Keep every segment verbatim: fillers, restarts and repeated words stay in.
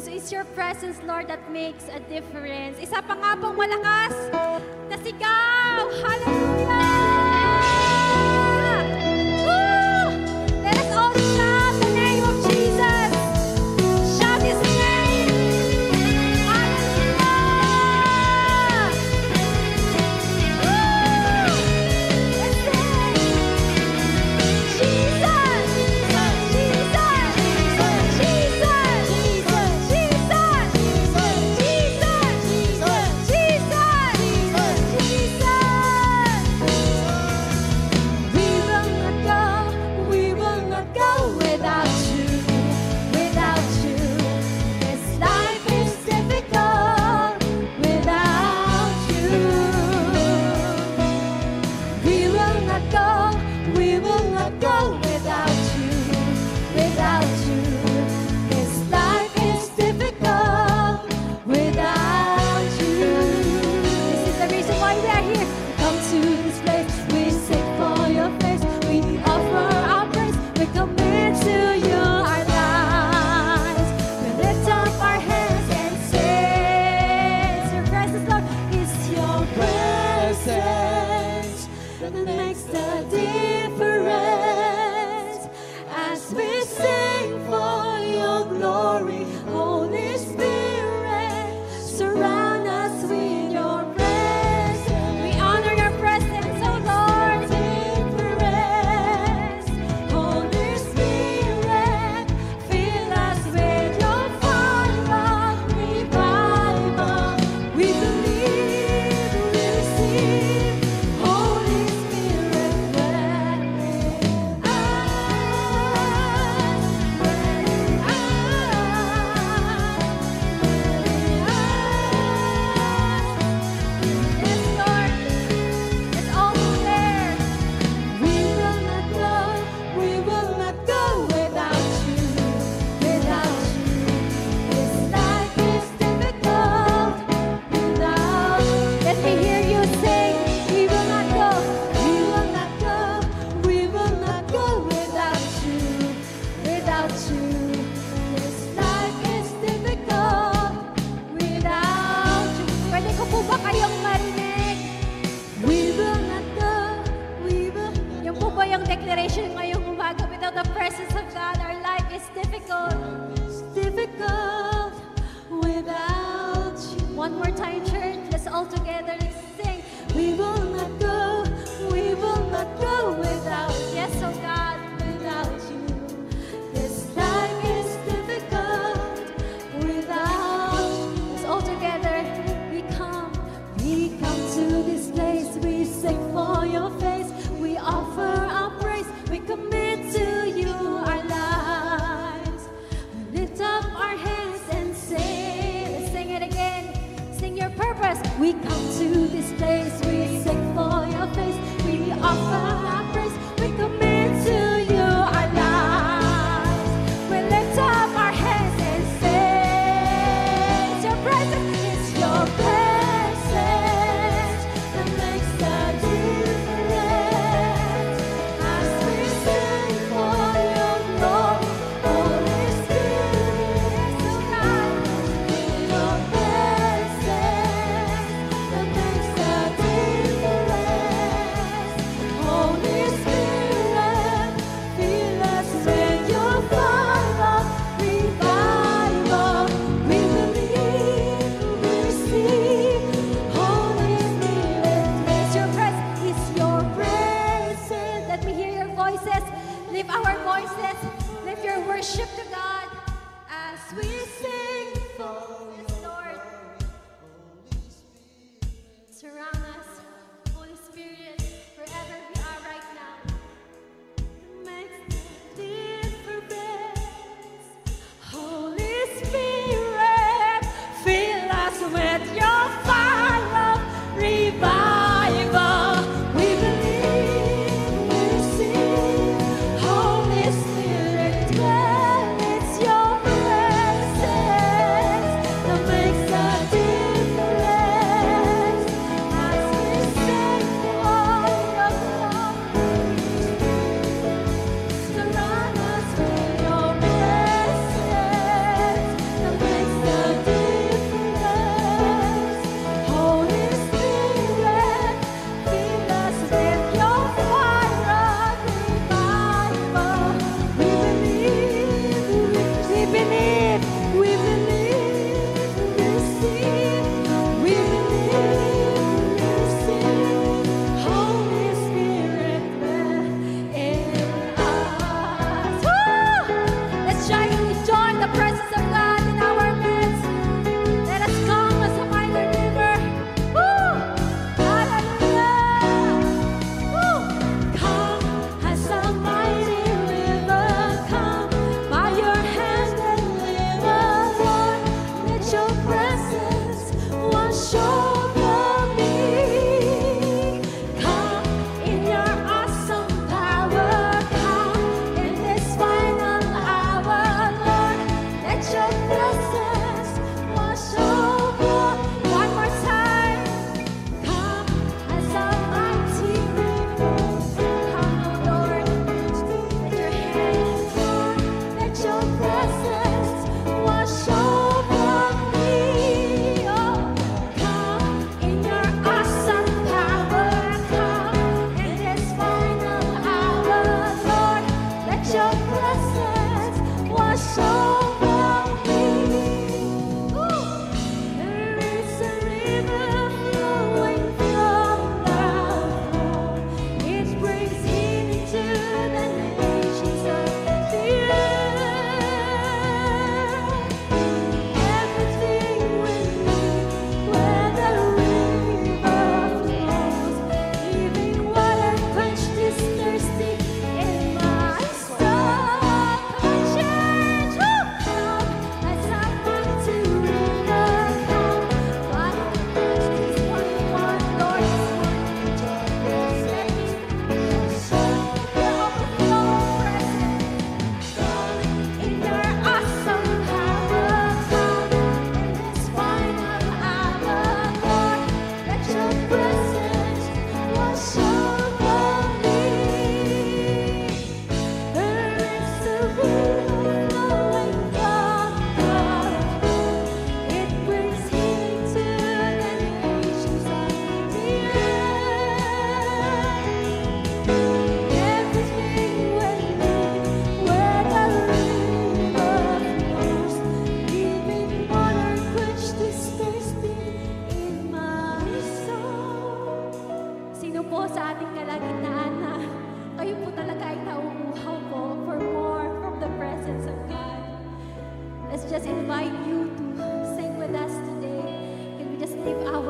So it's your presence, Lord, that makes a difference. Isa pa nga pong malakas na sigaw. Hallelujah! Woo! Let us all shout the name of Jesus. Shout His name. Hallelujah! Woo! Let's sing. Jesus, Jesus, Jesus, Jesus, Jesus, Jesus, Jesus, Jesus. We will not go, we will not go without you, without you. This life is difficult without you. We will not go, we will not go without you, without you. This life is difficult without you. This is the reason why we are here. Come to this place, we seek for your face. We offer our praise, we commit to you our lives. We lift up our hands and say, your presence, Lord, is your presence that makes the difference. As we sing for your glory, Holy Spirit, surround us with your presence. We honor your presence, oh Lord. Difference. Holy Spirit, fill us with your fire of revival. We believe, we receive, Holy Spirit, dwell in us, yes, Lord, it's all there. We will not go, we will not go without you, without you. This life is difficult without. Let me hear you sing. We will not go, we will not go, we will not go without you, without you. This life is difficult without you. Pwede ko po ba kayong marinig? We will not go, we will. Yung po ba yung declaration ngayong umaga? Without the presence of God, our life is difficult. It's difficult without you. One more time, church. Let's all together let's sing. We will not go, we will not go without. Yes, oh God, without you. This life is difficult without you. Let's all together. We come, we come to this place. We sing for your face. We offer our praise. We commit to you our lives. We lift up our hands and say, let's sing it again. Sing your purpose. We come to this place. We sing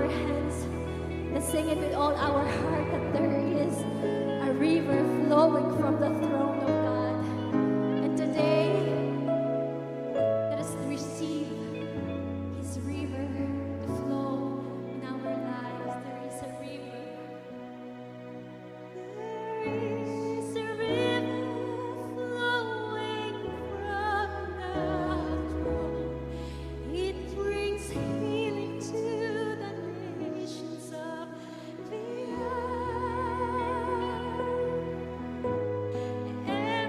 our hands. Let's sing it with all our heart that there is a river flowing from the throne of God. And today, let us receive His river to flow in our lives. There is a river. There is a river flowing from the throne. It brings healing to the nations of the earth.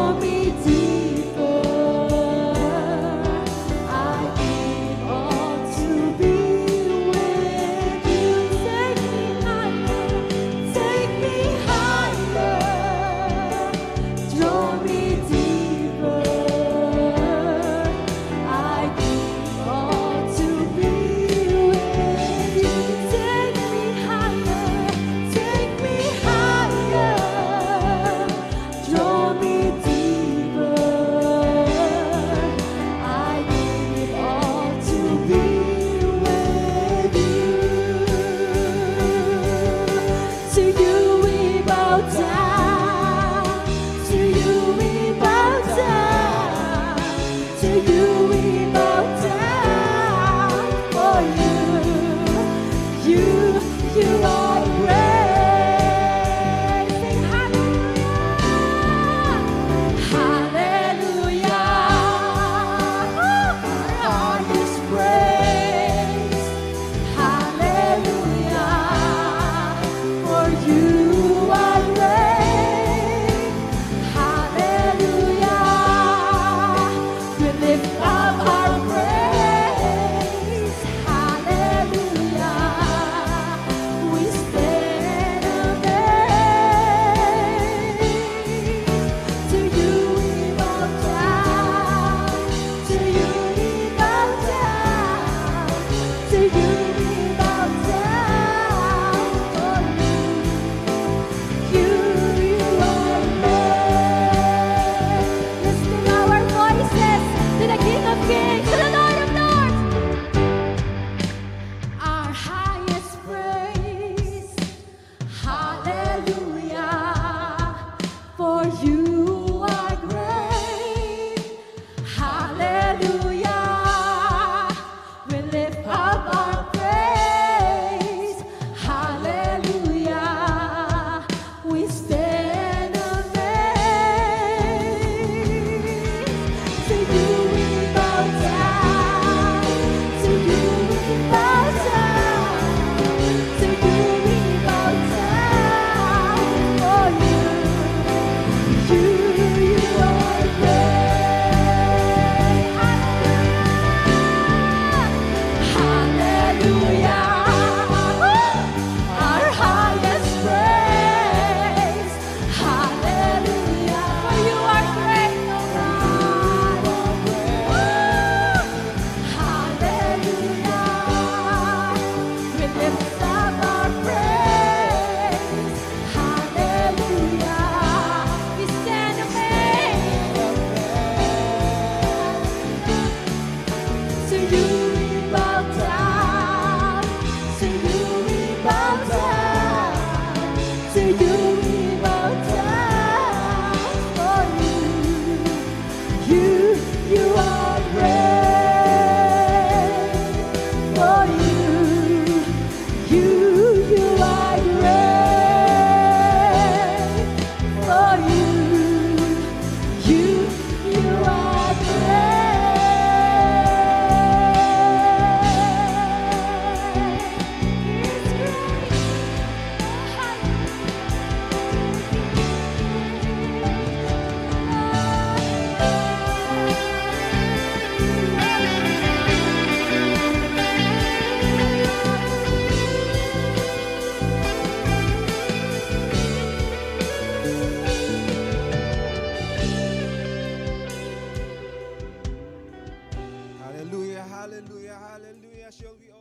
Hallelujah, hallelujah, hallelujah. Shall we